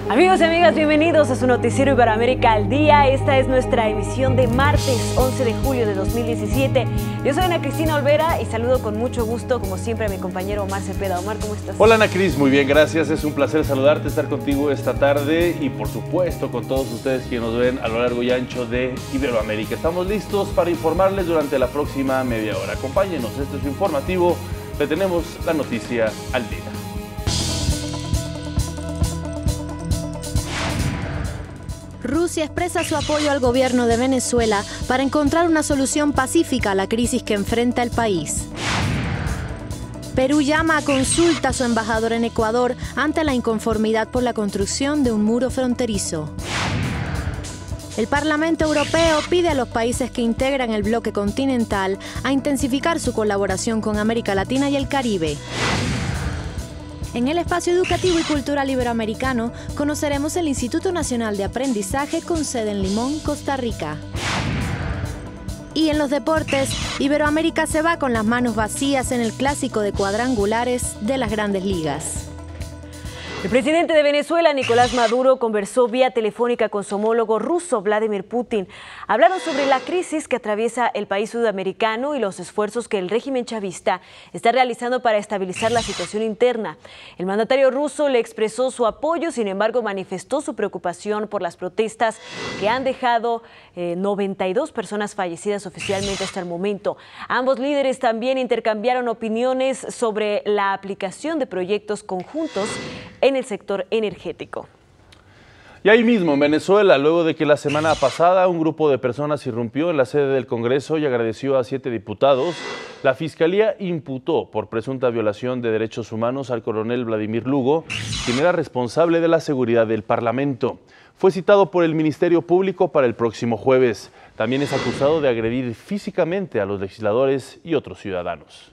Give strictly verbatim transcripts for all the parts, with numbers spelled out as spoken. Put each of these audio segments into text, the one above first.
Amigos y amigas, bienvenidos a su noticiero Iberoamérica al Día. Esta es nuestra emisión de martes once de julio de dos mil diecisiete. Yo soy Ana Cristina Olvera y saludo con mucho gusto, como siempre, a mi compañero Omar Cepeda. Omar, ¿cómo estás? Hola Ana Cris, muy bien, gracias. Es un placer saludarte, estar contigo esta tarde y por supuesto con todos ustedes que nos ven a lo largo y ancho de Iberoamérica. Estamos listos para informarles durante la próxima media hora. Acompáñenos, este es informativo. Le tenemos la noticia al día. Rusia expresa su apoyo al gobierno de Venezuela para encontrar una solución pacífica a la crisis que enfrenta el país. Perú llama a consulta a su embajador en Ecuador ante la inconformidad por la construcción de un muro fronterizo. El Parlamento Europeo pide a los países que integran el bloque continental a intensificar su colaboración con América Latina y el Caribe. En el espacio educativo y cultural iberoamericano conoceremos el Instituto Nacional de Aprendizaje con sede en Limón, Costa Rica. Y en los deportes, Iberoamérica se va con las manos vacías en el clásico de cuadrangulares de las Grandes Ligas. El presidente de Venezuela, Nicolás Maduro, conversó vía telefónica con su homólogo ruso, Vladimir Putin. Hablaron sobre la crisis que atraviesa el país sudamericano y los esfuerzos que el régimen chavista está realizando para estabilizar la situación interna. El mandatario ruso le expresó su apoyo, sin embargo, manifestó su preocupación por las protestas que han dejado eh, noventa y dos personas fallecidas oficialmente hasta el momento. Ambos líderes también intercambiaron opiniones sobre la aplicación de proyectos conjuntos en el sector energético. Y ahí mismo, en Venezuela, luego de que la semana pasada un grupo de personas irrumpió en la sede del Congreso y agradeció a siete diputados, la Fiscalía imputó por presunta violación de derechos humanos al coronel Vladimir Lugo, quien era responsable de la seguridad del Parlamento. Fue citado por el Ministerio Público para el próximo jueves. También es acusado de agredir físicamente a los legisladores y otros ciudadanos.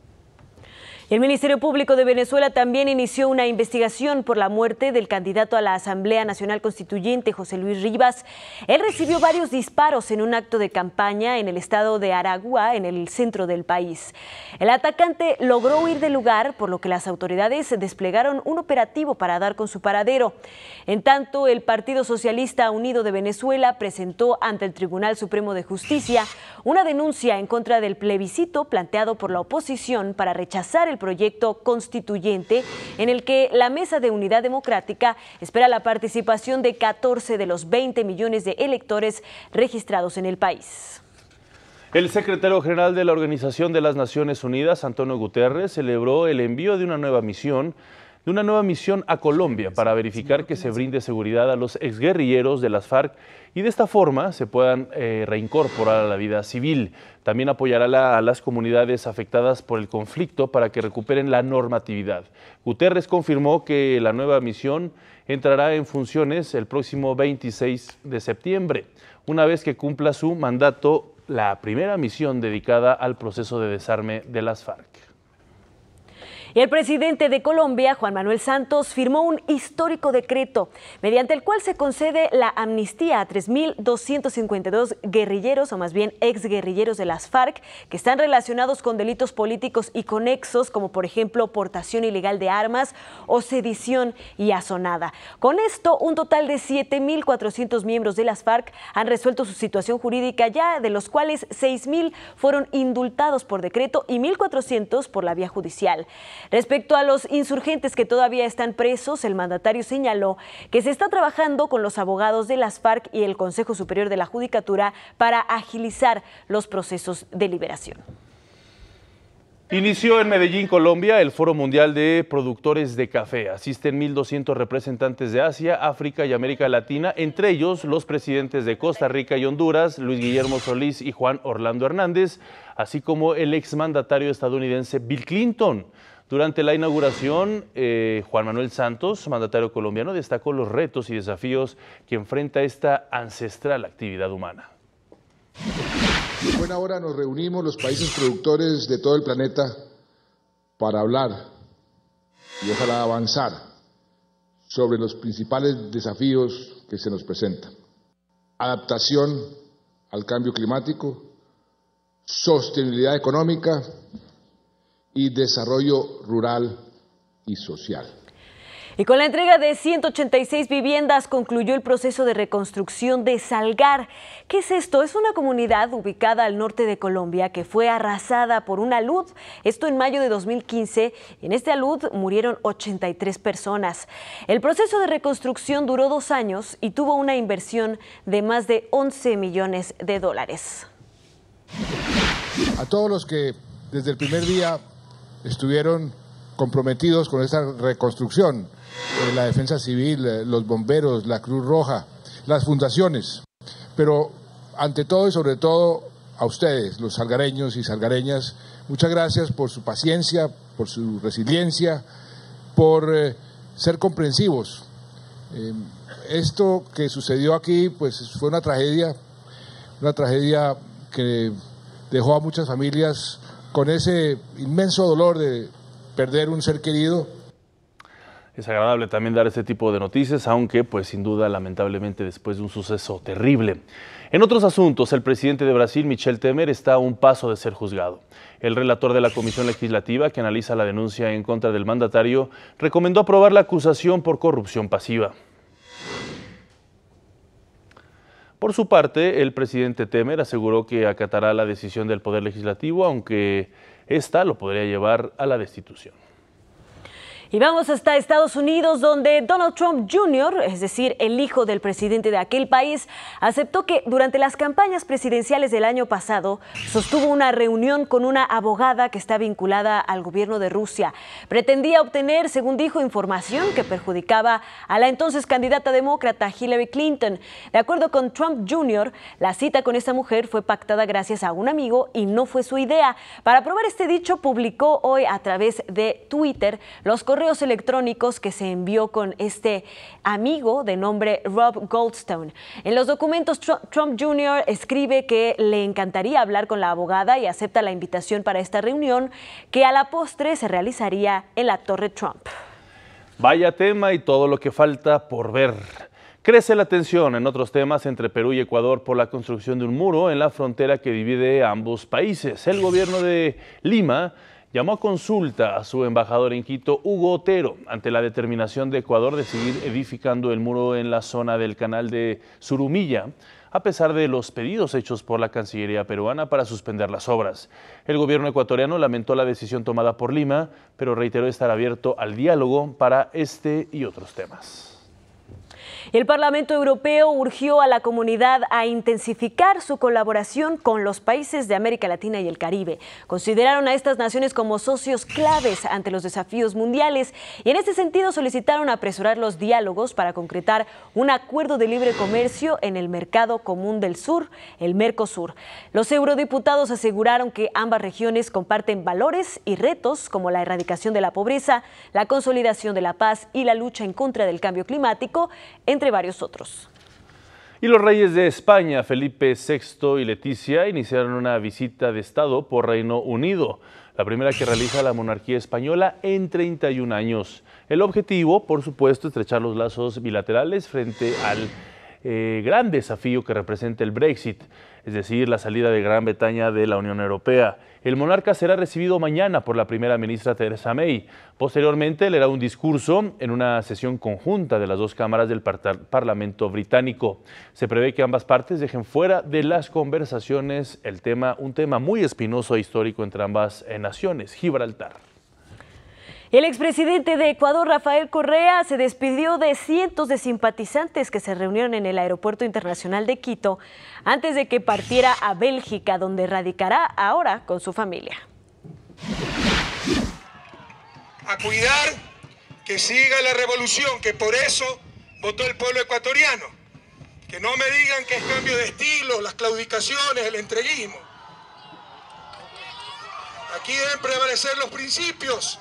El Ministerio Público de Venezuela también inició una investigación por la muerte del candidato a la Asamblea Nacional Constituyente, José Luis Rivas. Él recibió varios disparos en un acto de campaña en el estado de Aragua, en el centro del país. El atacante logró huir del lugar, por lo que las autoridades desplegaron un operativo para dar con su paradero. En tanto, el Partido Socialista Unido de Venezuela presentó ante el Tribunal Supremo de Justicia una denuncia en contra del plebiscito planteado por la oposición para rechazar el el proyecto constituyente en el que la Mesa de Unidad Democrática espera la participación de catorce de los veinte millones de electores registrados en el país. El secretario general de la Organización de las Naciones Unidas, Antonio Guterres, celebró el envío de una nueva misión de una nueva misión a Colombia para verificar que se brinde seguridad a los exguerrilleros de las FARC y de esta forma se puedan eh, reincorporar a la vida civil. También apoyará la, a las comunidades afectadas por el conflicto para que recuperen la normatividad. Guterres confirmó que la nueva misión entrará en funciones el próximo veintiséis de septiembre, una vez que cumpla su mandato la primera misión dedicada al proceso de desarme de las FARC. Y el presidente de Colombia, Juan Manuel Santos, firmó un histórico decreto mediante el cual se concede la amnistía a tres mil doscientos cincuenta y dos guerrilleros, o más bien exguerrilleros de las FARC, que están relacionados con delitos políticos y conexos, como por ejemplo portación ilegal de armas o sedición y asonada. Con esto, un total de siete mil cuatrocientos miembros de las FARC han resuelto su situación jurídica ya, de los cuales seis mil fueron indultados por decreto y mil cuatrocientos por la vía judicial. Respecto a los insurgentes que todavía están presos, el mandatario señaló que se está trabajando con los abogados de las FARC y el Consejo Superior de la Judicatura para agilizar los procesos de liberación. Inició en Medellín, Colombia, el Foro Mundial de Productores de Café. Asisten mil doscientos representantes de Asia, África y América Latina, entre ellos los presidentes de Costa Rica y Honduras, Luis Guillermo Solís y Juan Orlando Hernández, así como el exmandatario estadounidense Bill Clinton. Durante la inauguración, eh, Juan Manuel Santos, mandatario colombiano, destacó los retos y desafíos que enfrenta esta ancestral actividad humana. En buena hora nos reunimos los países productores de todo el planeta para hablar y ojalá avanzar sobre los principales desafíos que se nos presentan. Adaptación al cambio climático, sostenibilidad económica y desarrollo rural y social. Y con la entrega de ciento ochenta y seis viviendas concluyó el proceso de reconstrucción de Salgar. ¿Qué es esto? Es una comunidad ubicada al norte de Colombia que fue arrasada por un alud. Esto en mayo de dos mil quince. En este alud murieron ochenta y tres personas. El proceso de reconstrucción duró dos años y tuvo una inversión de más de once millones de dólares. A todos los que desde el primer día estuvieron comprometidos con esta reconstrucción, eh, la Defensa Civil, eh, los bomberos, la Cruz Roja, las fundaciones, pero ante todo y sobre todo a ustedes, los salgareños y salgareñas, muchas gracias por su paciencia, por su resiliencia, por eh, ser comprensivos. Eh, esto que sucedió aquí pues fue una tragedia, una tragedia que dejó a muchas familias con ese inmenso dolor de perder un ser querido. Es agradable también dar este tipo de noticias, aunque pues sin duda lamentablemente después de un suceso terrible. En otros asuntos, el presidente de Brasil, Michel Temer, está a un paso de ser juzgado. El relator de la Comisión Legislativa, que analiza la denuncia en contra del mandatario, recomendó aprobar la acusación por corrupción pasiva. Por su parte, el presidente Temer aseguró que acatará la decisión del Poder Legislativo, aunque esta lo podría llevar a la destitución. Y vamos hasta Estados Unidos, donde Donald Trump junior, es decir, el hijo del presidente de aquel país, aceptó que durante las campañas presidenciales del año pasado sostuvo una reunión con una abogada que está vinculada al gobierno de Rusia. Pretendía obtener, según dijo, información que perjudicaba a la entonces candidata demócrata Hillary Clinton. De acuerdo con Trump junior, la cita con esta mujer fue pactada gracias a un amigo y no fue su idea. Para probar este dicho, publicó hoy a través de Twitter los correos electrónicos que se envió con este amigo de nombre Rob Goldstone. En los documentos, Trump junior escribe que le encantaría hablar con la abogada y acepta la invitación para esta reunión que a la postre se realizaría en la Torre Trump. Vaya tema y todo lo que falta por ver. Crece la tensión en otros temas entre Perú y Ecuador por la construcción de un muro en la frontera que divide a ambos países. El gobierno de Lima llamó a consulta a su embajador en Quito, Hugo Otero, ante la determinación de Ecuador de seguir edificando el muro en la zona del canal de Surumilla, a pesar de los pedidos hechos por la Cancillería peruana para suspender las obras. El gobierno ecuatoriano lamentó la decisión tomada por Lima, pero reiteró estar abierto al diálogo para este y otros temas. El Parlamento Europeo urgió a la comunidad a intensificar su colaboración con los países de América Latina y el Caribe. Consideraron a estas naciones como socios claves ante los desafíos mundiales y en este sentido solicitaron apresurar los diálogos para concretar un acuerdo de libre comercio en el Mercado Común del Sur, el Mercosur. Los eurodiputados aseguraron que ambas regiones comparten valores y retos como la erradicación de la pobreza, la consolidación de la paz y la lucha en contra del cambio climático, entre varios otros. Y los reyes de España, Felipe sexto y Leticia, iniciaron una visita de Estado por Reino Unido, la primera que realiza la monarquía española en treinta y un años. El objetivo, por supuesto, estrechar los lazos bilaterales frente al eh, gran desafío que representa el Brexit, es decir, la salida de Gran Bretaña de la Unión Europea. El monarca será recibido mañana por la primera ministra Theresa May. Posteriormente leerá un discurso en una sesión conjunta de las dos cámaras del Parlamento británico. Se prevé que ambas partes dejen fuera de las conversaciones el tema, un tema muy espinoso e histórico entre ambas naciones, Gibraltar. El expresidente de Ecuador, Rafael Correa, se despidió de cientos de simpatizantes que se reunieron en el Aeropuerto Internacional de Quito antes de que partiera a Bélgica, donde radicará ahora con su familia. A cuidar que siga la revolución, que por eso votó el pueblo ecuatoriano. Que no me digan que es cambio de estilo, las claudicaciones, el entreguismo. Aquí deben prevalecer los principios.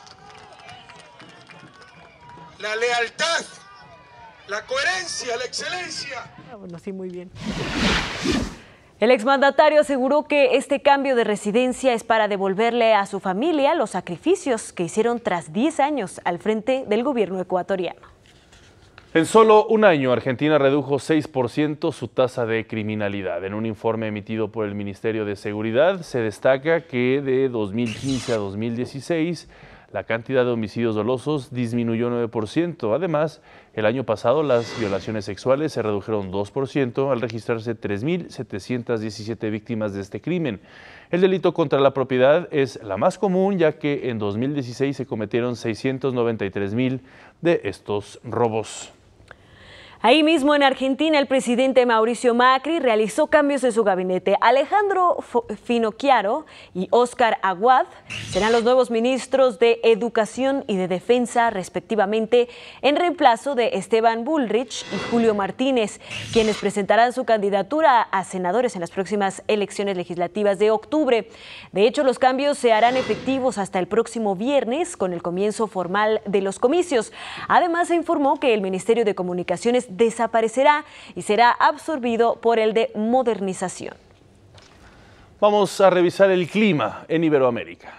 La lealtad, la coherencia, la excelencia. Ah, bueno, sí, muy bien. El exmandatario aseguró que este cambio de residencia es para devolverle a su familia los sacrificios que hicieron tras diez años al frente del gobierno ecuatoriano. En solo un año, Argentina redujo seis por ciento su tasa de criminalidad. En un informe emitido por el Ministerio de Seguridad, se destaca que de dos mil quince a dos mil dieciséis, La cantidad de homicidios dolosos disminuyó nueve por ciento. Además, el año pasado las violaciones sexuales se redujeron dos por ciento al registrarse tres mil setecientas diecisiete víctimas de este crimen. El delito contra la propiedad es la más común, ya que en dos mil dieciséis se cometieron seiscientos noventa y tres mil de estos robos. Ahí mismo en Argentina, el presidente Mauricio Macri realizó cambios en su gabinete. Alejandro Finocchiaro y Óscar Aguad serán los nuevos ministros de Educación y de Defensa, respectivamente, en reemplazo de Esteban Bullrich y Julio Martínez, quienes presentarán su candidatura a senadores en las próximas elecciones legislativas de octubre. De hecho, los cambios se harán efectivos hasta el próximo viernes, con el comienzo formal de los comicios. Además, se informó que el Ministerio de Comunicaciones desaparecerá y será absorbido por el de Modernización. Vamos a revisar el clima en Iberoamérica.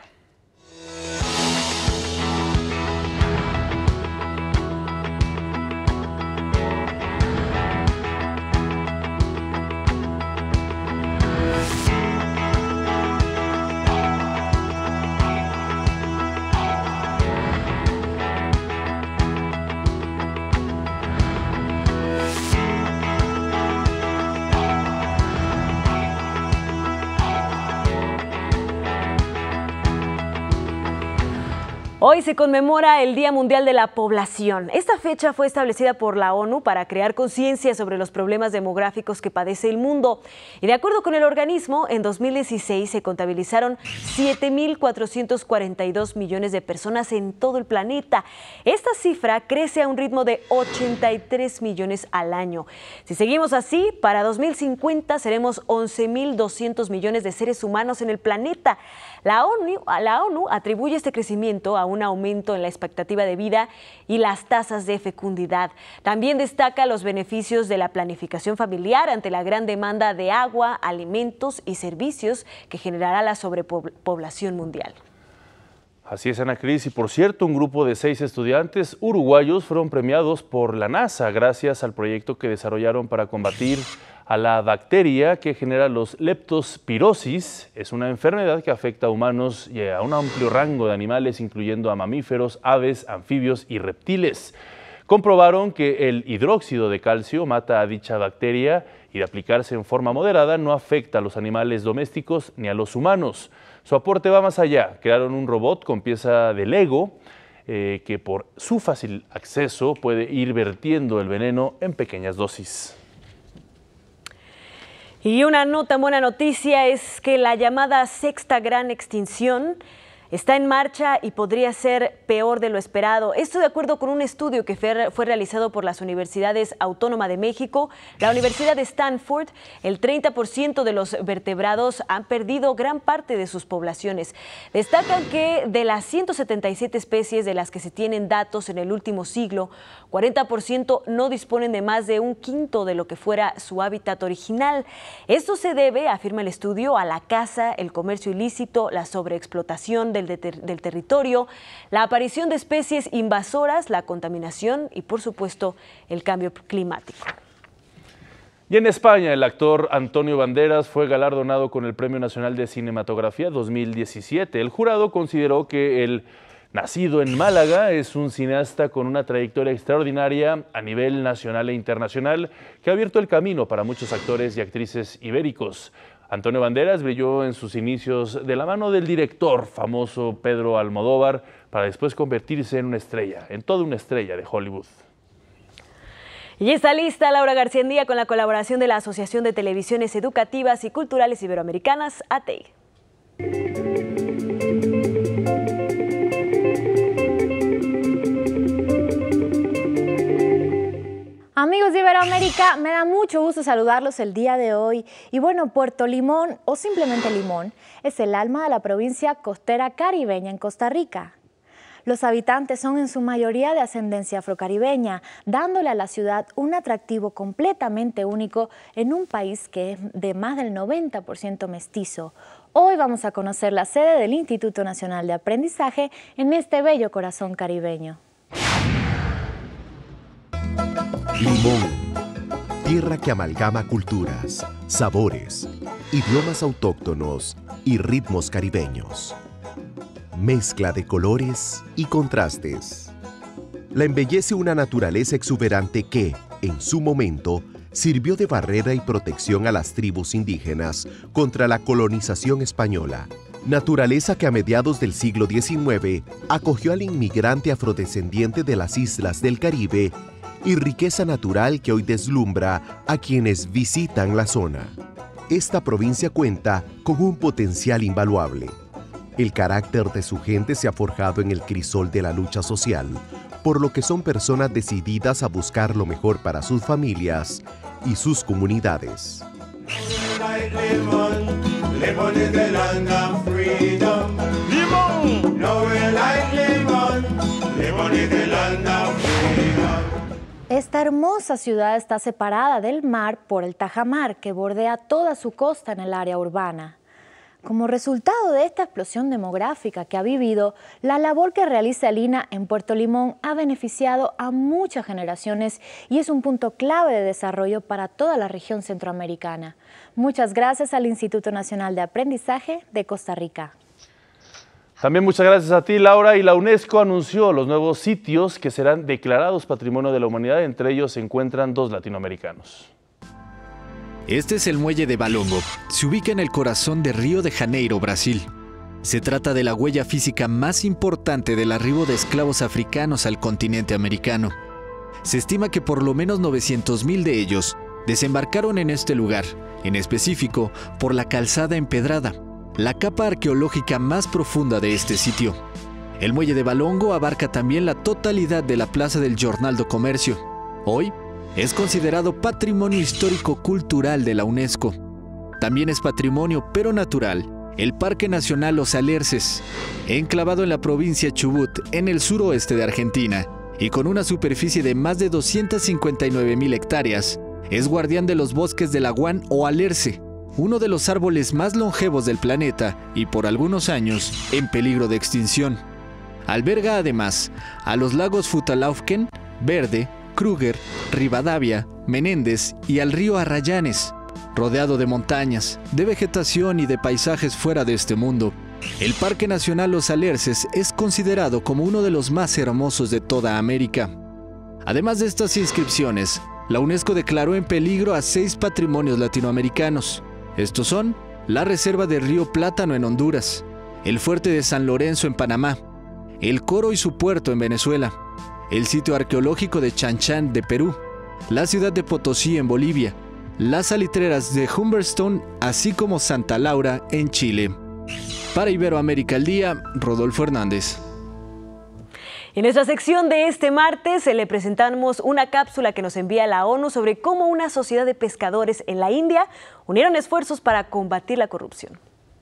Hoy se conmemora el Día Mundial de la Población. Esta fecha fue establecida por la ONU para crear conciencia sobre los problemas demográficos que padece el mundo. Y de acuerdo con el organismo, en dos mil dieciséis se contabilizaron siete mil cuatrocientos cuarenta y dos millones de personas en todo el planeta. Esta cifra crece a un ritmo de ochenta y tres millones al año. Si seguimos así, para dos mil cincuenta seremos once mil doscientos millones de seres humanos en el planeta. La ONU, la ONU atribuye este crecimiento a un aumento en la expectativa de vida y las tasas de fecundidad. También destaca los beneficios de la planificación familiar ante la gran demanda de agua, alimentos y servicios que generará la sobrepoblación mundial. Así es, Ana Cris. Y por cierto, un grupo de seis estudiantes uruguayos fueron premiados por la NASA gracias al proyecto que desarrollaron para combatir a la bacteria que genera los leptospirosis. Es una enfermedad que afecta a humanos y a un amplio rango de animales, incluyendo a mamíferos, aves, anfibios y reptiles. Comprobaron que el hidróxido de calcio mata a dicha bacteria y de aplicarse en forma moderada no afecta a los animales domésticos ni a los humanos. Su aporte va más allá. Crearon un robot con pieza de Lego eh, que por su fácil acceso puede ir vertiendo el veneno en pequeñas dosis. Y una no tan buena noticia es que la llamada sexta gran extinción está en marcha y podría ser peor de lo esperado. Esto de acuerdo con un estudio que fue realizado por las Universidades Autónoma de México, la Universidad de Stanford. El treinta por ciento de los vertebrados han perdido gran parte de sus poblaciones. Destacan que de las ciento setenta y siete especies de las que se tienen datos en el último siglo, cuarenta por ciento no disponen de más de un quinto de lo que fuera su hábitat original. Esto se debe, afirma el estudio, a la caza, el comercio ilícito, la sobreexplotación del De ter del territorio, la aparición de especies invasoras, la contaminación y, por supuesto, el cambio climático. Y en España, el actor Antonio Banderas fue galardonado con el Premio Nacional de Cinematografía dos mil diecisiete. El jurado consideró que el nacido en Málaga es un cineasta con una trayectoria extraordinaria a nivel nacional e internacional que ha abierto el camino para muchos actores y actrices ibéricos. Antonio Banderas brilló en sus inicios de la mano del director famoso Pedro Almodóvar para después convertirse en una estrella, en toda una estrella de Hollywood. Y está lista Laura García con la colaboración de la Asociación de Televisiones Educativas y Culturales Iberoamericanas, A T E I. Amigos de Iberoamérica, me da mucho gusto saludarlos el día de hoy. Y bueno, Puerto Limón, o simplemente Limón, es el alma de la provincia costera caribeña en Costa Rica. Los habitantes son en su mayoría de ascendencia afrocaribeña, dándole a la ciudad un atractivo completamente único en un país que es de más del noventa por ciento mestizo. Hoy vamos a conocer la sede del Instituto Nacional de Aprendizaje en este bello corazón caribeño. Limón, tierra que amalgama culturas, sabores, idiomas autóctonos y ritmos caribeños. mezcla de colores y contrastes. La embellece una naturaleza exuberante que, en su momento, sirvió de barrera y protección a las tribus indígenas contra la colonización española. Naturaleza que a mediados del siglo diecinueve acogió al inmigrante afrodescendiente de las islas del Caribe y riqueza natural que hoy deslumbra a quienes visitan la zona. Esta provincia cuenta con un potencial invaluable. El carácter de su gente se ha forjado en el crisol de la lucha social, por lo que son personas decididas a buscar lo mejor para sus familias y sus comunidades. Esta hermosa ciudad está separada del mar por el tajamar que bordea toda su costa en el área urbana. Como resultado de esta explosión demográfica que ha vivido, la labor que realiza el I N A en Puerto Limón ha beneficiado a muchas generaciones y es un punto clave de desarrollo para toda la región centroamericana. Muchas gracias al Instituto Nacional de Aprendizaje de Costa Rica. También muchas gracias a ti, Laura. Y la UNESCO anunció los nuevos sitios que serán declarados Patrimonio de la Humanidad. Entre ellos se encuentran dos latinoamericanos. Este es el muelle de Valongo. Se ubica en el corazón de Río de Janeiro, Brasil. Se trata de la huella física más importante del arribo de esclavos africanos al continente americano. Se estima que por lo menos novecientos mil de ellos desembarcaron en este lugar, en específico por la calzada empedrada, la capa arqueológica más profunda de este sitio. El muelle de Valongo abarca también la totalidad de la Plaza del Jornal do Comercio. Hoy es considerado Patrimonio Histórico Cultural de la UNESCO. También es patrimonio, pero natural, el Parque Nacional Los Alerces, enclavado en la provincia Chubut, en el suroeste de Argentina, y con una superficie de más de doscientas cincuenta y nueve mil hectáreas, es guardián de los bosques del aguán o alerce, uno de los árboles más longevos del planeta y por algunos años en peligro de extinción. Alberga además a los lagos Futalaufken, Verde, Kruger, Rivadavia, Menéndez y al río Arrayanes, rodeado de montañas, de vegetación y de paisajes fuera de este mundo. El Parque Nacional Los Alerces es considerado como uno de los más hermosos de toda América. Además de estas inscripciones, la UNESCO declaró en peligro a seis patrimonios latinoamericanos. Estos son la Reserva de Río Plátano en Honduras, el Fuerte de San Lorenzo en Panamá, el Coro y su puerto en Venezuela, el sitio arqueológico de Chanchán de Perú, la ciudad de Potosí en Bolivia, las salitreras de Humberstone, así como Santa Laura en Chile. Para Iberoamérica al Día, Rodolfo Hernández. En nuestra sección de este martes le presentamos una cápsula que nos envía la ONU sobre cómo una sociedad de pescadores en la India unieron esfuerzos para combatir la corrupción.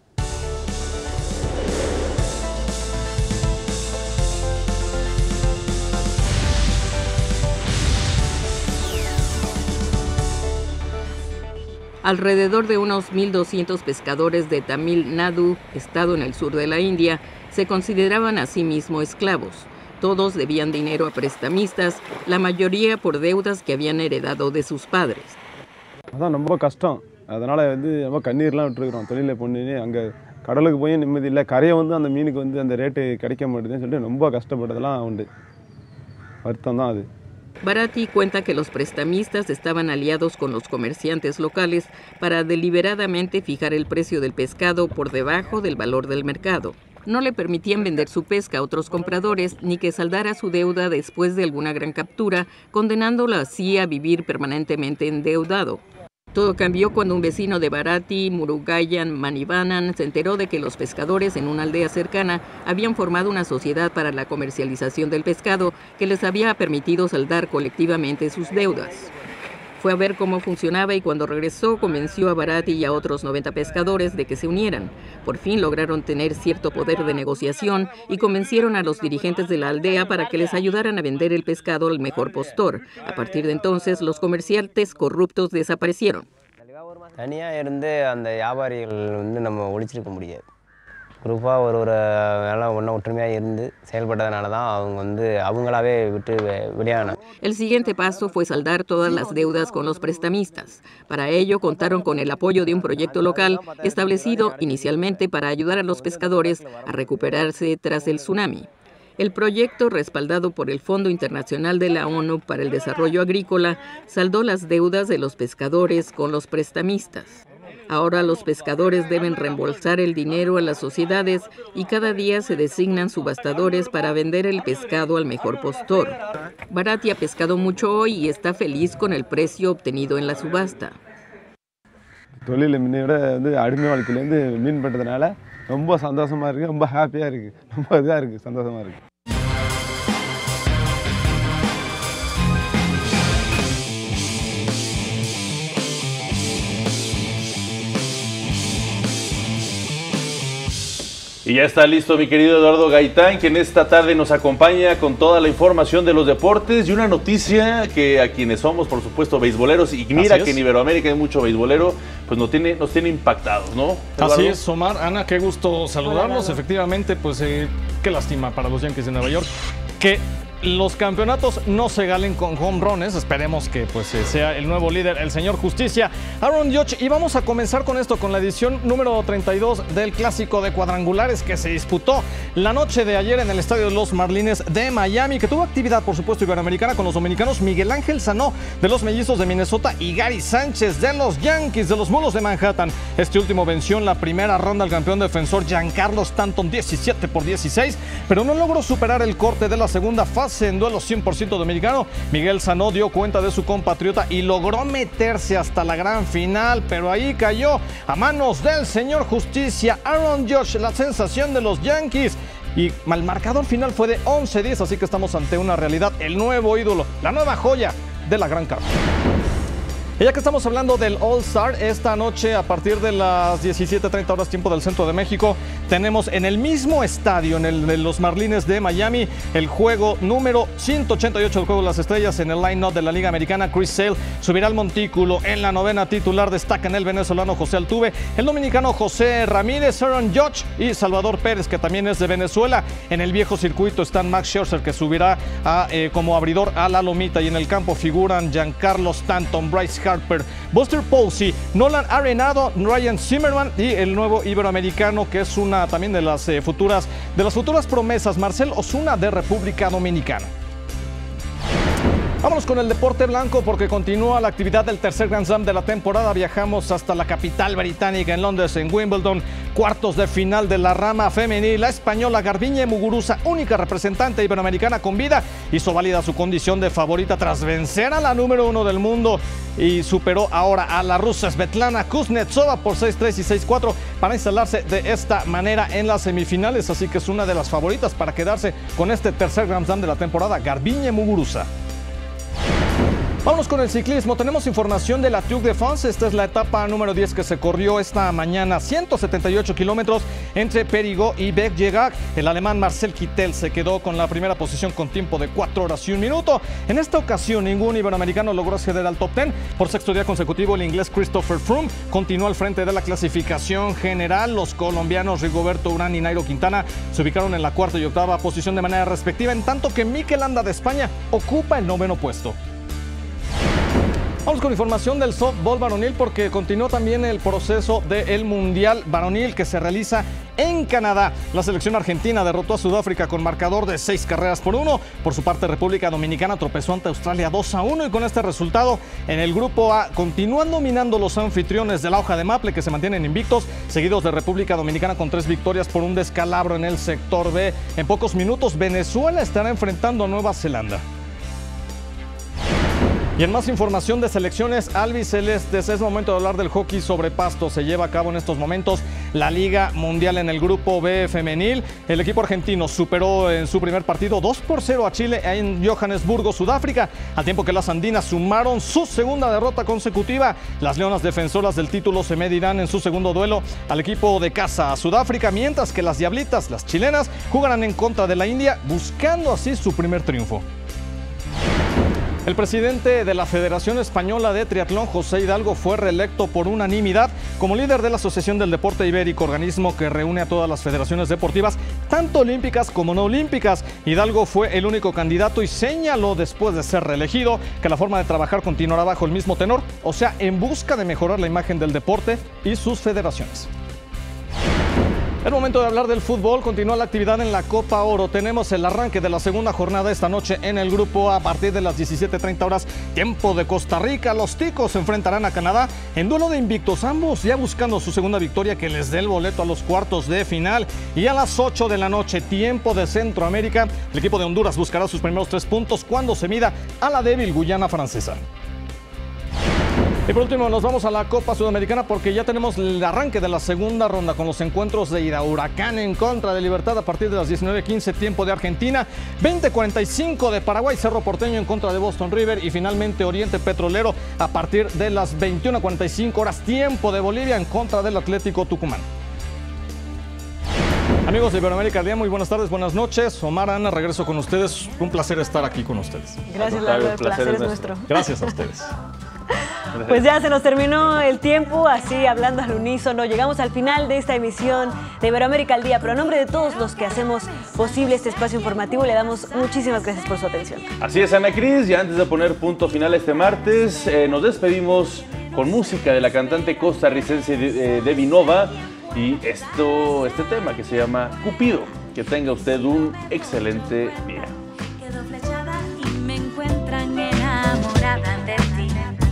Alrededor de unos mil doscientos pescadores de Tamil Nadu, estado en el sur de la India, se consideraban a sí mismos esclavos. Todos debían dinero a prestamistas, la mayoría por deudas que habían heredado de sus padres. Bharati cuenta que los prestamistas estaban aliados con los comerciantes locales para deliberadamente fijar el precio del pescado por debajo del valor del mercado. No le permitían vender su pesca a otros compradores ni que saldara su deuda después de alguna gran captura, condenándolo así a vivir permanentemente endeudado. Todo cambió cuando un vecino de Bharati, Murugayan Manivanan, se enteró de que los pescadores en una aldea cercana habían formado una sociedad para la comercialización del pescado que les había permitido saldar colectivamente sus deudas. Fue a ver cómo funcionaba y cuando regresó convenció a Bharati y a otros noventa pescadores de que se unieran. Por fin lograron tener cierto poder de negociación y convencieron a los dirigentes de la aldea para que les ayudaran a vender el pescado al mejor postor. A partir de entonces, los comerciantes corruptos desaparecieron. குரூப்பாக ஒரு ஒரு எல்லாம் ஒன்றா ஒற்றுமையாக இருந்து செயல்பட்டதுனால தான் அவங்க வந்து அவங்களாவே விட்டு வெளியானாங்க. El siguiente paso fue saldar todas las deudas con los prestamistas. Para ello contaron con el apoyo de un proyecto local establecido inicialmente para ayudar a los pescadores a recuperarse tras el tsunami. El proyecto, respaldado por el Fondo Internacional de la ONU para el Desarrollo Agrícola, saldó las deudas de los pescadores con los prestamistas. Ahora los pescadores deben reembolsar el dinero a las sociedades y cada día se designan subastadores para vender el pescado al mejor postor. Bharati ha pescado mucho hoy y está feliz con el precio obtenido en la subasta. தொழில் முன்னையோட வந்து அடிமை வாழ்க்கையிலேருந்து மீன் பண்ணுறதுனால ரொம்ப சந்தோஷமாக இருக்குது, ரொம்ப ஹாப்பியாக இருக்குது, ரொம்ப இதாக இருக்குது, சந்தோஷமாக இருக்குது. Y ya está listo mi querido Eduardo Gaitán, quien esta tarde nos acompaña con toda la información de los deportes y una noticia que a quienes somos, por supuesto, beisboleros, y mira que en Iberoamérica hay mucho beisbolero, pues nos tiene, nos tiene impactados, ¿no, Eduardo? Así es, Omar, Ana, qué gusto saludarlos. Hola, efectivamente, pues eh, qué lástima para los Yankees de Nueva York que los campeonatos no se galen con home runs. Esperemos que pues sea el nuevo líder, el señor Justicia, Aaron Judge. Y vamos a comenzar con esto, con la edición número treinta y dos del Clásico de Cuadrangulares que se disputó la noche de ayer en el estadio de los Marlins de Miami, que tuvo actividad, por supuesto, iberoamericana con los dominicanos Miguel Ángel Sanó de los Mellizos de Minnesota y Gary Sánchez de los Yankees de los Mulos de Manhattan. Este último venció en la primera ronda al campeón defensor Giancarlo Stanton diecisiete por dieciséis, pero no logró superar el corte de la segunda fase en duelo cien por ciento dominicano. Miguel Sanó dio cuenta de su compatriota y logró meterse hasta la gran final, pero ahí cayó a manos del señor Justicia, Aaron Judge, la sensación de los Yankees. Y el marcador final fue de once diez, así que estamos ante una realidad, el nuevo ídolo, la nueva joya de la gran carta. Y ya que estamos hablando del All-Star, esta noche a partir de las diecisiete treinta horas tiempo del centro de México, tenemos en el mismo estadio, en el de los Marlins de Miami, el juego número ciento ochenta y ocho del Juego de las Estrellas en el line-up de la Liga Americana. Chris Sale subirá al montículo. En la novena titular destacan el venezolano José Altuve, el dominicano José Ramírez, Aaron Judge y Salvador Pérez, que también es de Venezuela. En el viejo circuito están Max Scherzer, que subirá a, eh, como abridor a la lomita, y en el campo figuran Giancarlo Stanton, Bryce Harper, Buster Posey, Nolan Arenado, Ryan Zimmerman y el nuevo iberoamericano, que es una también de las eh, futuras de las futuras promesas, Marcell Ozuna de República Dominicana. Vámonos con el deporte blanco porque continúa la actividad del tercer Grand Slam de la temporada. Viajamos hasta la capital británica, en Londres, en Wimbledon, cuartos de final de la rama femenil. La española Garbiñe Muguruza, única representante iberoamericana con vida, hizo válida su condición de favorita tras vencer a la número uno del mundo y superó ahora a la rusa Svetlana Kuznetsova por seis tres y seis cuatro para instalarse de esta manera en las semifinales. Así que es una de las favoritas para quedarse con este tercer Grand Slam de la temporada, Garbiñe Muguruza. Vámonos con el ciclismo. Tenemos información de la Tour de France. Esta es la etapa número diez que se corrió esta mañana. ciento setenta y ocho kilómetros entre Périgueux y Bergerac. El alemán Marcel Kittel se quedó con la primera posición con tiempo de cuatro horas y un minuto. En esta ocasión, ningún iberoamericano logró acceder al top diez. Por sexto día consecutivo, el inglés Christopher Froome continuó al frente de la clasificación general. Los colombianos Rigoberto Urán y Nairo Quintana se ubicaron en la cuarta y octava posición de manera respectiva, en tanto que Mikel Landa de España ocupa el noveno puesto. Vamos con información del softball varonil porque continuó también el proceso del Mundial Varonil que se realiza en Canadá. La selección argentina derrotó a Sudáfrica con marcador de seis carreras por uno. Por su parte, República Dominicana tropezó ante Australia dos a uno y con este resultado en el grupo A continúan dominando los anfitriones de la hoja de Maple, que se mantienen invictos, seguidos de República Dominicana con tres victorias por un descalabro en el sector B. En pocos minutos, Venezuela estará enfrentando a Nueva Zelanda. Y en más información de selecciones albicelestes, es momento de hablar del hockey sobre pasto. Se lleva a cabo en estos momentos la Liga Mundial en el Grupo B femenil. El equipo argentino superó en su primer partido dos por cero a Chile en Johannesburgo, Sudáfrica, al tiempo que las andinas sumaron su segunda derrota consecutiva. Las leonas defensoras del título se medirán en su segundo duelo al equipo de casa, a Sudáfrica, mientras que las diablitas, las chilenas, jugarán en contra de la India, buscando así su primer triunfo. El presidente de la Federación Española de Triatlón, José Hidalgo, fue reelecto por unanimidad como líder de la Asociación del Deporte Ibérico, organismo que reúne a todas las federaciones deportivas, tanto olímpicas como no olímpicas. Hidalgo fue el único candidato y señaló, después de ser reelegido, que la forma de trabajar continuará bajo el mismo tenor, o sea, en busca de mejorar la imagen del deporte y sus federaciones. Es momento de hablar del fútbol. Continúa la actividad en la Copa Oro. Tenemos el arranque de la segunda jornada esta noche en el grupo A. A partir de las diecisiete treinta horas, tiempo de Costa Rica. Los ticos se enfrentarán a Canadá en duelo de invictos, ambos ya buscando su segunda victoria que les dé el boleto a los cuartos de final. Y a las ocho de la noche, tiempo de Centroamérica, el equipo de Honduras buscará sus primeros tres puntos cuando se mida a la débil Guyana Francesa. Y por último nos vamos a la Copa Sudamericana porque ya tenemos el arranque de la segunda ronda con los encuentros de ida. Huracán en contra de Libertad a partir de las diecinueve quince, tiempo de Argentina, veinte cuarenta y cinco de Paraguay, Cerro Porteño en contra de Boston River y finalmente Oriente Petrolero a partir de las veintiuna cuarenta y cinco horas, tiempo de Bolivia en contra del Atlético Tucumán. Amigos de Iberoamérica al Día, muy buenas tardes, buenas noches. Omar, Ana, regreso con ustedes. Un placer estar aquí con ustedes. Gracias, Lalo, el placer es nuestro. Gracias a ustedes. Pues ya se nos terminó el tiempo, así hablando al unísono, llegamos al final de esta emisión de Iberoamérica al Día, pero a nombre de todos los que hacemos posible este espacio informativo, le damos muchísimas gracias por su atención. Así es, Ana Cris, y antes de poner punto final este martes, eh, nos despedimos con música de la cantante costarricense de, eh, Debbie Nova y esto, este tema que se llama Cupido. Que tenga usted un excelente día. Quedo flechada y me encuentran enamorada de ti.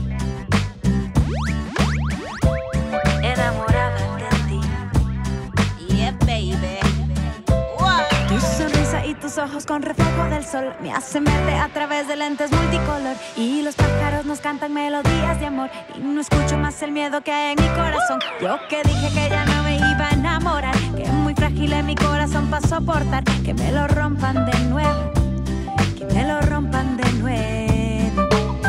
Enamorada de ti. Yeah, baby. Wow. Tu sonrisa y tus ojos con reflejo del sol me hacen verte a través de lentes multicolor. Y los pájaros nos cantan melodías de amor y no escucho más el miedo que hay en mi corazón. Yo que dije que ya no me iba a enamorar, que muy frágil es mi corazón para soportar que me lo rompan de nuevo, que me lo rompan de nuevo.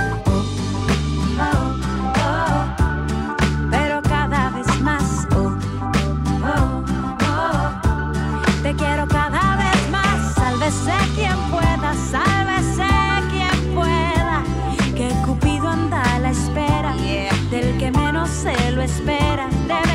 Oh, oh, oh. Pero cada vez más. Oh, oh, oh. Te quiero cada vez más. Sálvese quien pueda, sálvese quien pueda. Que Cupido anda a la espera, yeah, del que menos se lo espera. De